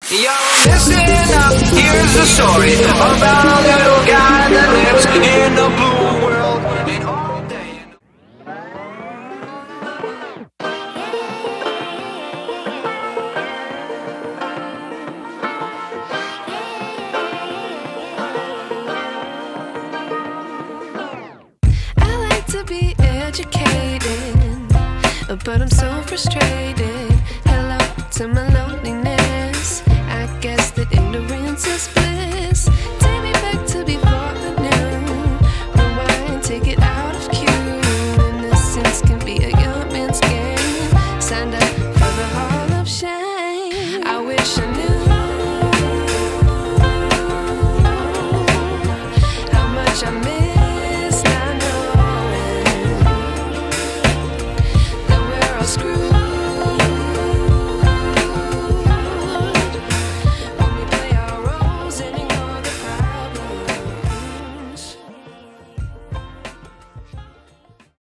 Yo, listen up, here's the story about a little guy that lives in a blue world and all day. I like to be educated, but I'm so frustrated.